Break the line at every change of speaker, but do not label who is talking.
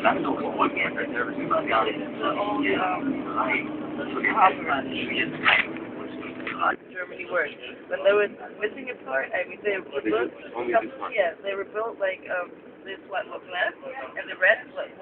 Germany word. But there was missing a part. I mean, they were built. Yeah, they were built like this what looked left, and the rest